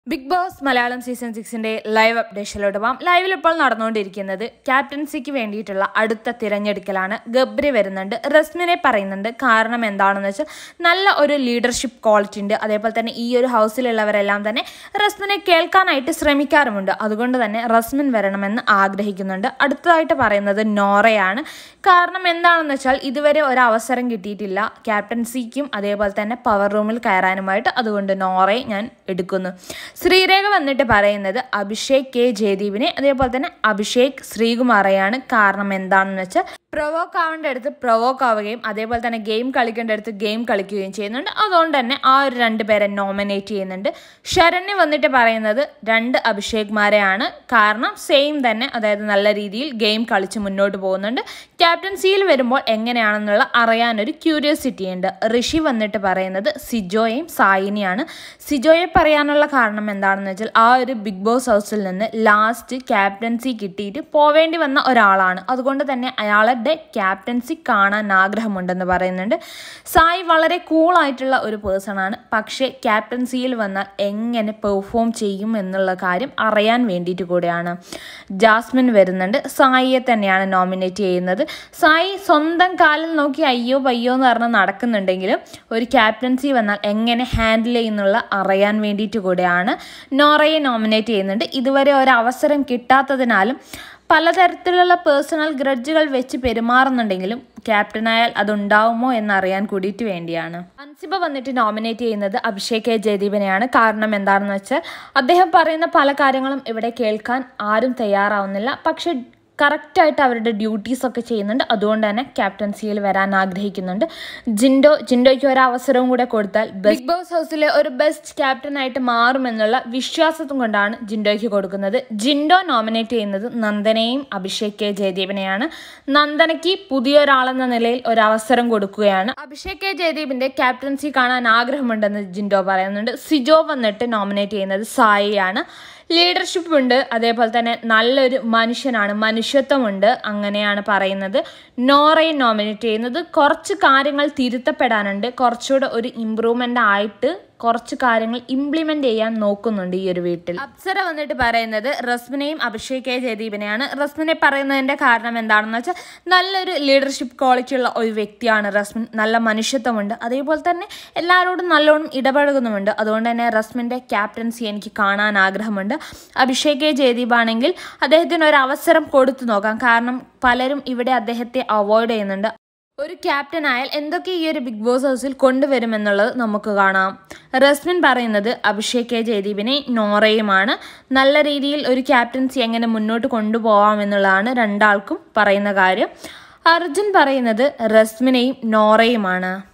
Big boss Malayalam season 6 live അപ്ഡേഷനിലോട്ട് പോകാം. ലൈവിൽ ഇപ്പോൾ നടന്നുകൊണ്ടിരിക്കുന്നത് ക്യാപ്റ്റൻസിക്ക് വേണ്ടിയിട്ടുള്ള അടുത്ത തിരഞ്ഞെടുക്കലാണ്. ഗബ്രി വരുന്നുണ്ട്, റസ്മിനെ പറയുന്നുണ്ട്. കാരണം എന്താണെന്ന് വെച്ചാൽ നല്ല ഒരു ലീഡർഷിപ്പ് ക്വാളിറ്റി ഉണ്ട്. അതേപോലെ തന്നെ ഈ ഒരു ഹൗസിലുള്ളവരെല്ലാം തന്നെ റസ്മിനെ കേൾക്കാനായിട്ട് ശ്രമിക്കാറുമുണ്ട്. അതുകൊണ്ട് തന്നെ റസ്മിൻ വരണമെന്ന് ആഗ്രഹിക്കുന്നുണ്ട്. അടുത്തതായിട്ട് പറയുന്നത് നോറയാണ്. കാരണം എന്താണെന്ന് വെച്ചാൽ ഇതുവരെ ഒരവസരം കിട്ടിയിട്ടില്ല ക്യാപ്റ്റൻസിക്കും അതേപോലെ തന്നെ പവർ റൂമിൽ കയറാനുമായിട്ട്. അതുകൊണ്ട് നോറയെ ഞാൻ എടുക്കുന്നു. ശ്രീരേഖ വന്നിട്ട് പറയുന്നത് അഭിഷേക് കെ ജയദീപിനെ അതേപോലെ തന്നെ അഭിഷേക് ശ്രീകുമാറെയാണ്. കാരണം എന്താണെന്ന് വെച്ചാൽ പ്രൊവോക്ക് ആവേണ്ട അടുത്ത് പ്രൊവോക്ക് ആവുകയും അതേപോലെ തന്നെ ഗെയിം കളിക്കേണ്ട അടുത്ത് ഗെയിം കളിക്കുകയും ചെയ്യുന്നുണ്ട്. അതുകൊണ്ട് തന്നെ ആ ഒരു 2 പേരെ നോമിനേറ്റ് ചെയ്യുന്നുണ്ട്. ശരണ്യ വന്നിട്ട് പറയുന്നത് 2 അഭിഷേക്മാരെയാണ്. കാരണം സെയിം തന്നെ, അതായത് നല്ല രീതിയിൽ ഗെയിം കളിച്ച് മുന്നോട്ട് പോകുന്നുണ്ട്. ക്യാപ്റ്റൻസിയിൽ വരുമ്പോൾ എങ്ങനെയാണെന്നുള്ള അറിയാനൊരു ക്യൂരിയോസിറ്റി ഉണ്ട്. ഋഷി വന്നിട്ട് പറയുന്നത് സിജോയും സായിനിയാണ്. സിജോയെ പറയാനുള്ള കാരണം എന്താണെന്ന് വെച്ചാൽ ആ ഒരു ബിഗ് ബോസ് ഹൗസിൽ നിന്ന് ലാസ്റ്റ് ക്യാപ്റ്റൻസി കിട്ടിയിട്ട് പോവേണ്ടി വന്ന ഒരാളാണ്. അതുകൊണ്ട് തന്നെ അയാളെ ക്യാപ്റ്റൻസി കാണാൻ ആഗ്രഹമുണ്ടെന്ന് പറയുന്നുണ്ട്. സായി വളരെ കൂളായിട്ടുള്ള ഒരു പേഴ്സണാണ്. പക്ഷേ ക്യാപ്റ്റൻസിയിൽ വന്നാൽ എങ്ങനെ പെർഫോം ചെയ്യും എന്നുള്ള കാര്യം അറിയാൻ വേണ്ടിയിട്ട് കൂടെയാണ്. ജാസ്മിൻ വരുന്നുണ്ട്. സായിയെ തന്നെയാണ് നോമിനേറ്റ് ചെയ്യുന്നത്. സായി സ്വന്തം കാലിൽ നോക്കി അയ്യോ പയ്യോ എന്ന് പറഞ്ഞ് നടക്കുന്നുണ്ടെങ്കിലും ഒരു ക്യാപ്റ്റൻസി വന്നാൽ എങ്ങനെ ഹാൻഡിൽ ചെയ്യുന്നുള്ള അറിയാൻ വേണ്ടിയിട്ട് കൂടെയാണ് നോറയെ നോമിനേറ്റ് ചെയ്യുന്നുണ്ട്. ഇതുവരെ ഒരവസരം കിട്ടാത്തതിനാലും പലതരത്തിലുള്ള പേഴ്സണൽ ഗ്രഡ്ജുകൾ വെച്ച് പെരുമാറുന്നുണ്ടെങ്കിലും ക്യാപ്റ്റനായാൽ അതുണ്ടാവുമോ എന്നറിയാൻ കൂടിയിട്ട് വേണ്ടിയാണ്. അൻസിബ വന്നിട്ട് നോമിനേറ്റ് ചെയ്യുന്നത് അഭിഷേക് കെ ജയദീപിനെയാണ്. കാരണം എന്താണെന്ന് വെച്ചാൽ അദ്ദേഹം പറയുന്ന പല കാര്യങ്ങളും ഇവിടെ കേൾക്കാൻ ആരും തയ്യാറാവുന്നില്ല. പക്ഷെ കറക്റ്റായിട്ട് അവരുടെ ഡ്യൂട്ടീസൊക്കെ ചെയ്യുന്നുണ്ട്. അതുകൊണ്ട് തന്നെ ക്യാപ്റ്റൻസിയിൽ വരാൻ ആഗ്രഹിക്കുന്നുണ്ട്. ജിൻഡോയ്ക്ക് ഒരവസരവും കൂടെ കൊടുത്താൽ ബിഗ് ബോസ് ഹൗസിലെ ഒരു ബെസ്റ്റ് ക്യാപ്റ്റനായിട്ട് മാറുമെന്നുള്ള വിശ്വാസത്തും കൊണ്ടാണ് ജിൻഡോയ്ക്ക് കൊടുക്കുന്നത്. ജിൻഡോ നോമിനേറ്റ് ചെയ്യുന്നത് നന്ദനയും അഭിഷേക് കെ ജയദീപിനെയാണ്. നന്ദനയ്ക്ക് പുതിയൊരാളെന്ന നിലയിൽ ഒരവസരം കൊടുക്കുകയാണ്. അഭിഷേക് കെ ജയദീപിന്റെ ക്യാപ്റ്റൻസി കാണാൻ ആഗ്രഹമുണ്ടെന്ന് ജിൻഡോ പറയുന്നുണ്ട്. സിജോ വന്നിട്ട് നോമിനേറ്റ് ചെയ്യുന്നത് സായിയാണ്. ലീഡർഷിപ്പ് ഉണ്ട്, അതേപോലെ തന്നെ നല്ലൊരു മനുഷ്യനാണ്, മനുഷ്യത്വമുണ്ട്, അങ്ങനെയാണ് പറയുന്നത്. നോറയെ നോമിനേറ്റ് ചെയ്യുന്നത് കുറച്ച് കാര്യങ്ങൾ തിരുത്തപ്പെടാനുണ്ട്. കുറച്ചുകൂടെ ഒരു ഇമ്പ്രൂവ്മെൻ്റ് ആയിട്ട് കുറച്ച് കാര്യങ്ങൾ ഇംപ്ലിമെന്റ് ചെയ്യാൻ നോക്കുന്നുണ്ട് ഈ ഒരു വീട്ടിൽ. അപ്സര വന്നിട്ട് പറയുന്നത് റസ്മിനെയും അഭിഷേക് കെ ജയദീപിനെയാണ്. റസ്മിനെ പറയുന്നതിന്റെ കാരണം എന്താണെന്ന് വെച്ചാൽ നല്ലൊരു ലീഡർഷിപ്പ് ക്വാളിറ്റി ഉള്ള ഒരു വ്യക്തിയാണ് റസ്മിൻ. നല്ല മനുഷ്യത്വമുണ്ട്, അതേപോലെ തന്നെ എല്ലാവരോടും നല്ലോണം ഇടപഴകുന്നുമുണ്ട്. അതുകൊണ്ട് തന്നെ റസ്മിന്റെ ക്യാപ്റ്റൻസി എനിക്ക് കാണാൻ ആഗ്രഹമുണ്ട്. അഭിഷേക് കെ ജയദീപ് ആണെങ്കിൽ അദ്ദേഹത്തിന് ഒരു അവസരം കൊടുത്തു നോക്കാം. കാരണം പലരും ഇവിടെ അദ്ദേഹത്തെ അവോയ്ഡ് ചെയ്യുന്നുണ്ട്. ഒരു ക്യാപ്റ്റൻ ആയാൽ എന്തൊക്കെ ഈ ഒരു ബിഗ് ബോസ് ഹൗസിൽ കൊണ്ടുവരുമെന്നുള്ളത് നമുക്ക് കാണാം. റസ്മിൻ പറയുന്നത് അഭിഷേക് കെ ജയദീപിനെ നോറയുമാണ്. നല്ല രീതിയിൽ ഒരു ക്യാപ്റ്റൻസി എങ്ങനെ മുന്നോട്ട് കൊണ്ടുപോകാമെന്നുള്ളതാണ് രണ്ടാൾക്കും പറയുന്ന കാര്യം. അർജുൻ പറയുന്നത് റസ്മിനെയും നോറയുമാണ്.